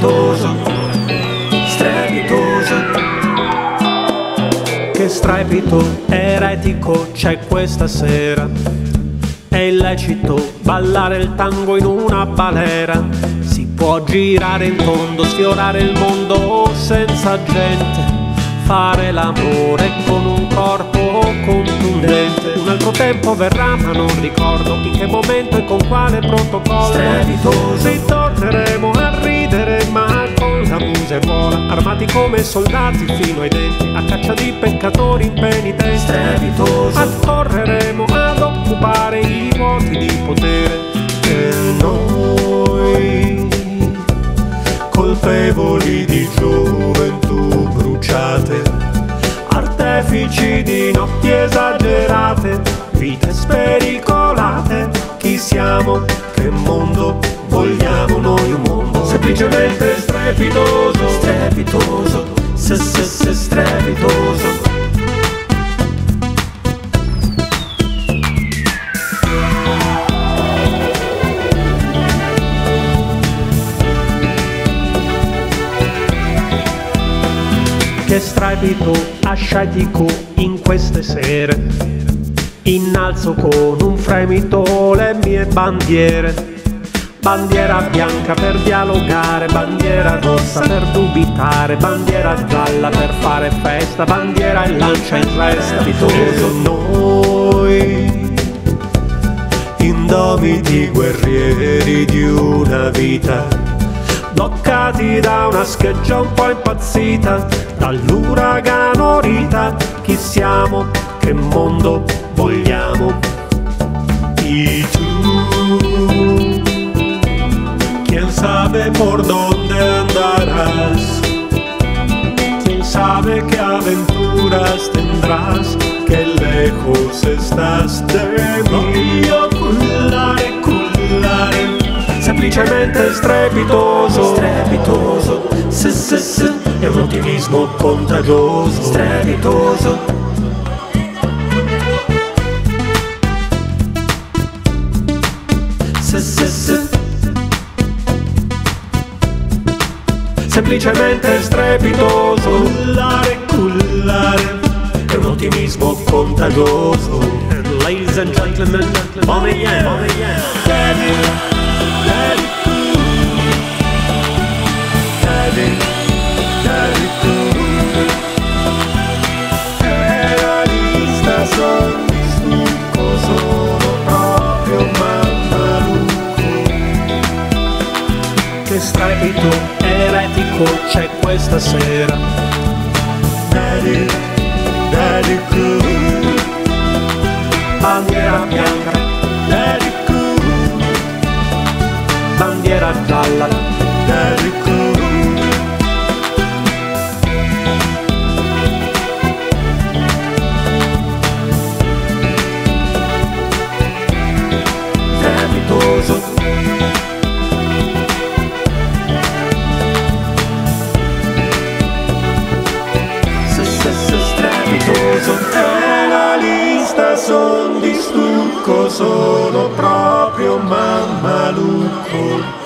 strepitoso, strepitoso. Che strepito eretico c'è questa sera. È illecito ballare il tango in una balera. Si può girare in tondo, sfiorare il mondo senza gente, fare l'amore con un corpo contundente. Un altro tempo verrà ma non ricordo in che momento e con quale protocollo. Strepitoso. Ritorneremo a ridere ma con la museruola, armati come soldati fino ai denti, a caccia di peccatori impenitenti. Strepitoso. Accorreremo ad occupare i vuoti di potere e noi, colpevoli di gioventù bruciate, artefici di notti esagerate, vite spericolate, chi siamo? Che mondo vogliamo noi? Un mondo semplicemente strepitoso, Strepitoso, strepitoso. Che strepito ascetico in queste sere. Innalzo con un fremito le mie bandiere. Bandiera bianca per dialogare, bandiera rossa per dubitare, bandiera gialla per fare festa, bandiera e lancia in resta. Strepitoso. Noi, indomiti guerrieri di una vita, bloccati da una scheggia un po' impazzita, dall'uragano Rita, chi siamo? Che mondo vogliamo? Y tú, quién sabe por dónde andarás, quién sabe qué aventuras tendrás, qué lejos estás de mí. Cullare, cullare, semplicemente strepitoso, Strepitoso, è un ottimismo contagioso, strepitoso. semplicemente strepitoso, cullare, cullare, è un ottimismo contagioso. And ladies and gentlemen, Bonnie Yen, Daddy, Daddy cool, Daddy, Daddy cool. E la lista son di stucco, sono proprio mammalucco. Che strepito eretico c'è questa sera. Daddy, Daddy cool, bandiera bianca, Daddy cool, bandiera gialla, Daddy cool. Strepitoso, E la lista son di stucco, sono proprio mammalucco.